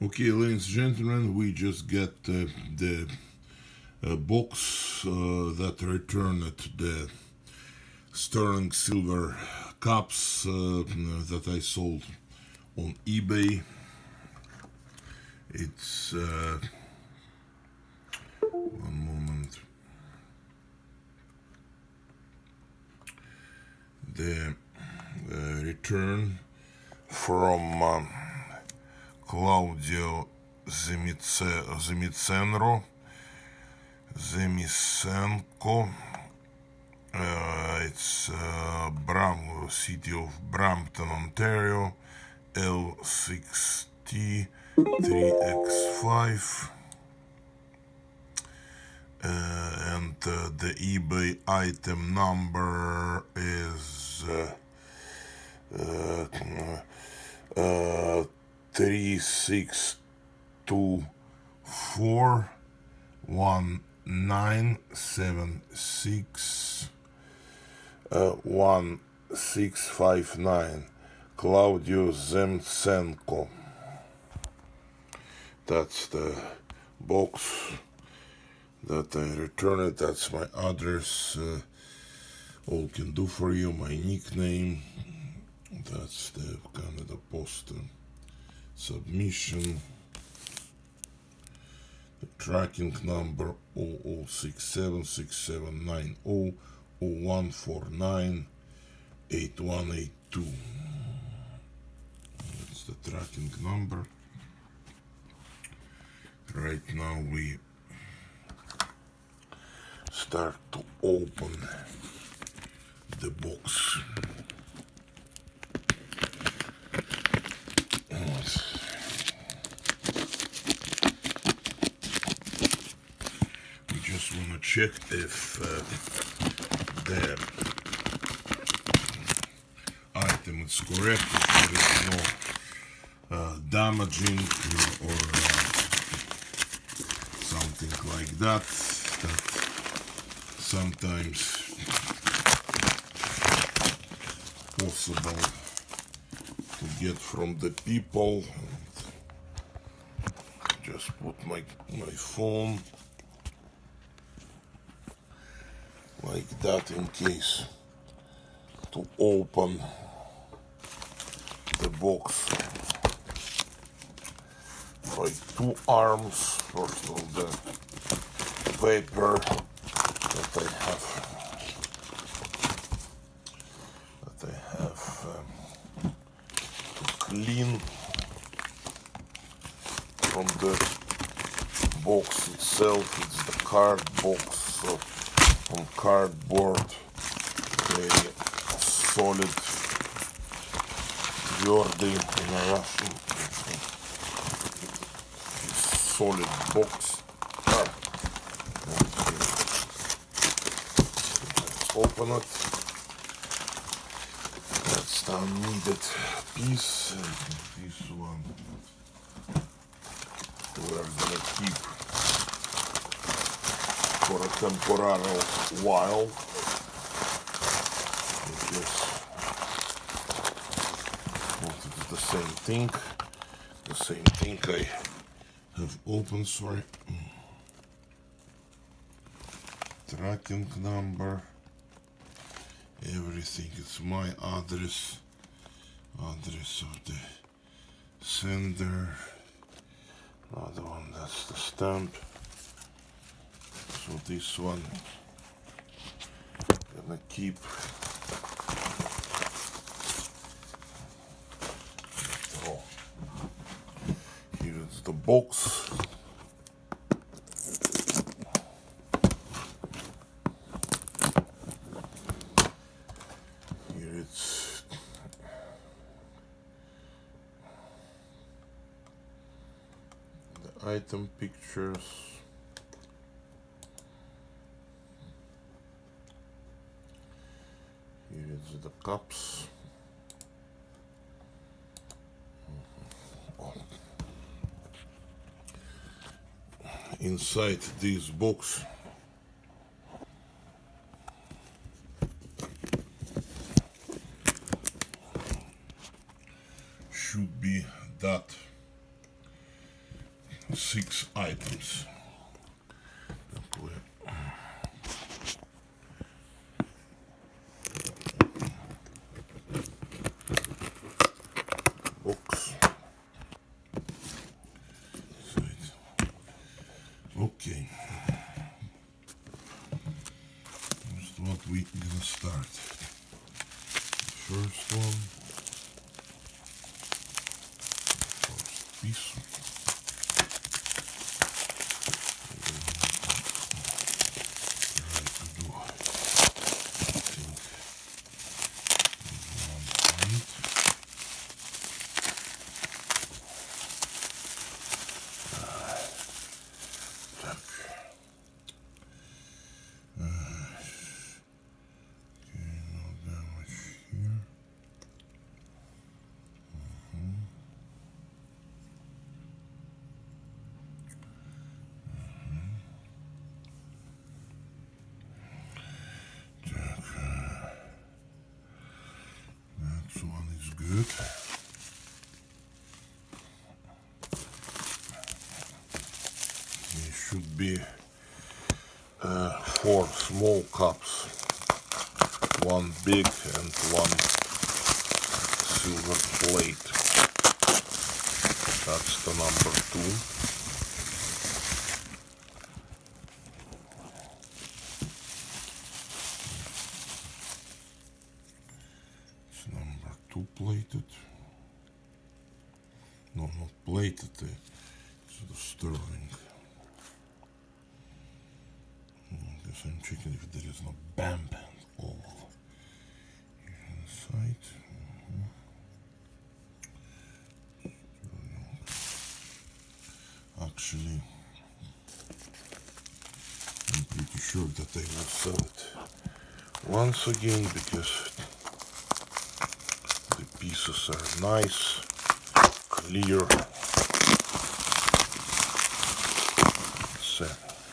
Okay, ladies and gentlemen, we just get the box that returned the sterling silver cups that I sold on eBay. It's one moment. The return from Claudio Zemicenko. It's city of Brampton, Ontario, L6T3X5, and the eBay item number is 36241976 1659. Claudio Zemicenko. That's the box that I returned. That's my address. All can do for you. My nickname. That's the Canada Post submission. The tracking number 0067679001498182. That's the tracking number. Right now we start to open the box. We just want to check if the item is correct, if there is no damaging or something like that. That sometimes possible to get from the people. Just put my phone like that in case to open the box by two arms. First of the paper that I have to clean from the box itself. It's the card box from cardboard, very solid, твердый на Russian, solid box. Let's open it. That's the unneeded piece, and this one we're gonna keep for a temporary while, because it's the same thing I have opened. Sorry. Tracking number, everything. It's my address of the sender. Another one, that's the stamp. So this one I'm gonna keep. Oh, here is the box. Here it's the item pictures. Here is the cups. Inside this box should be that 6 items. Box. Okay. Here's what we're gonna start. First one. First piece. That one is good. There should be 4 small cups, 1 big and 1 silver plate. That's the number 2. It's number 2 plated. No, not plated, it's the sterling. Guess I'm checking if there is no band all inside. Actually, I'm pretty sure that I will sell it once again because the pieces are nice, clear. So,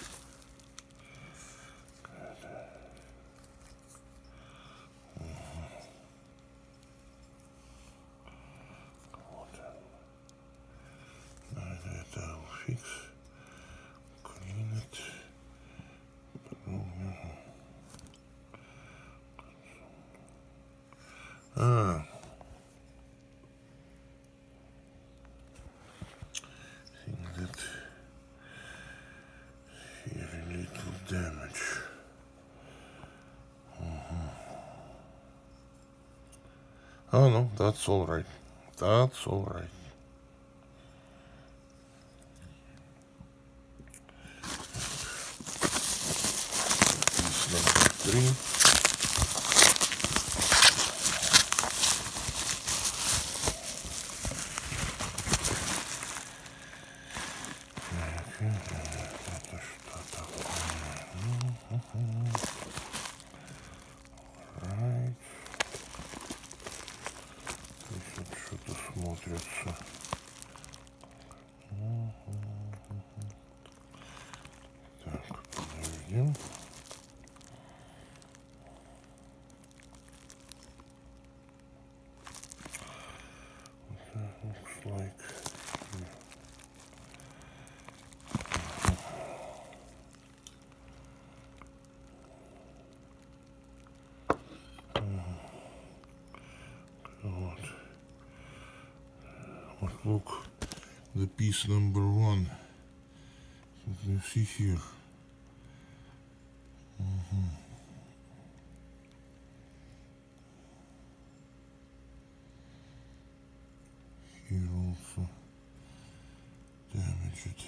I'll fix, clean it. Ah. I think that here a little damage. Oh no, that's all right. That's all right. Piece number 3. Right. Что-то смотрится. Так, подождем. Looks like. Look, the piece number 1. So you see here. Here also damaged.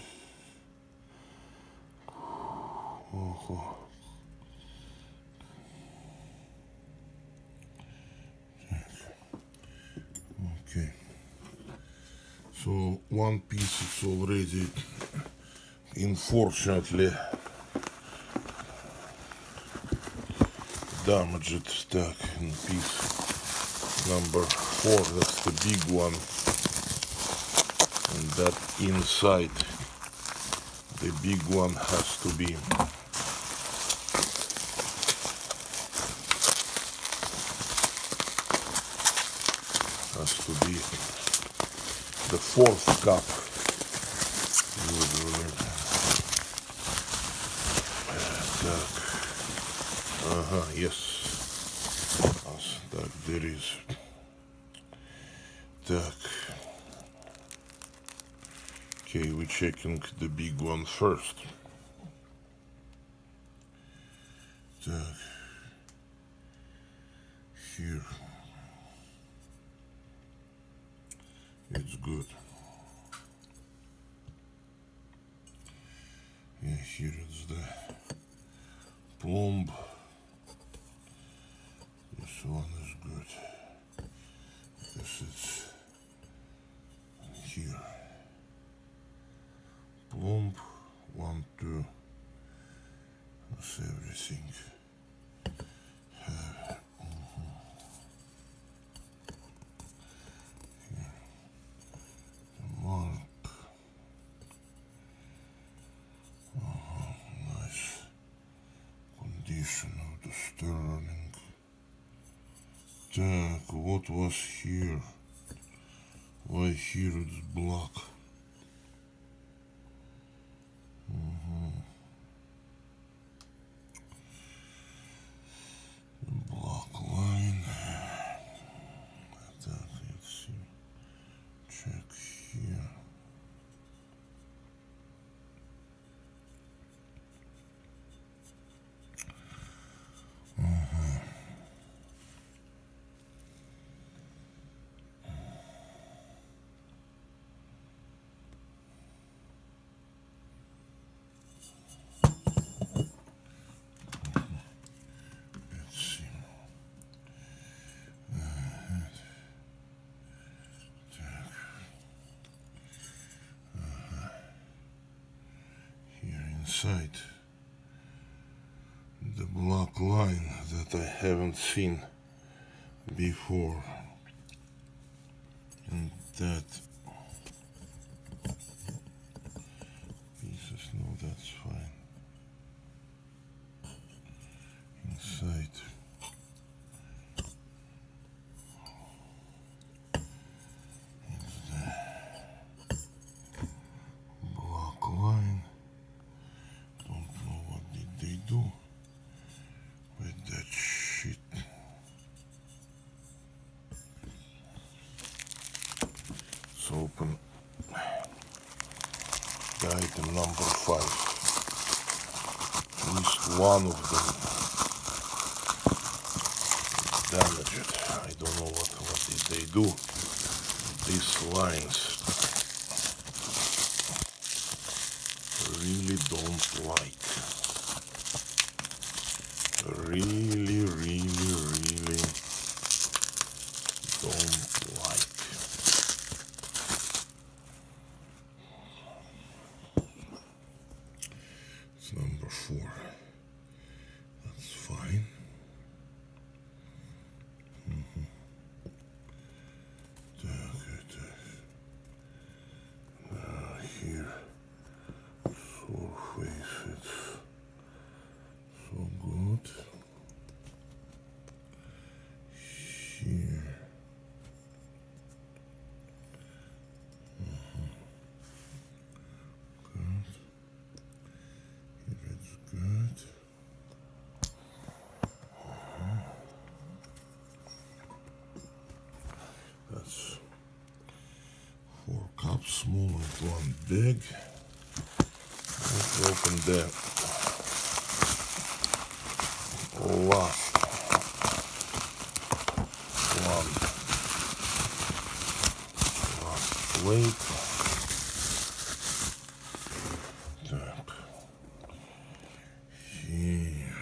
Oh. Okay. So one piece is already, unfortunately, damaged. Так, and piece number 4, that's the big one, and that inside the big one has to be the 4th cup. You Yes. Так, there is. Так. Okay, we're checking the big one first. Так. Here. It's good. Yeah, here it's the plumb. This one is good. This is here. Plumb, 1, 2. That's everything. Mark. Nice condition of the sterling. Так, what was here? Why here it's black? Black line. Так, let's see. Check here. Let's see. Here inside the black line that I haven't seen before, and that pieces, no, that's fine. Inside is the black line. Don't know what did they do with that shit. Let's open the item number 5. At least one of them damaged. I don't know what did they do. These lines really don't like. Really don't like. It's number 4. That's fine. Here, surface, it's so good. Here. Good. Here it's good. That's 4 cups, small and 1 big. Let's open the last one. Last plate. Так. Here.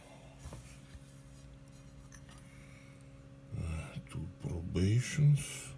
Two probations.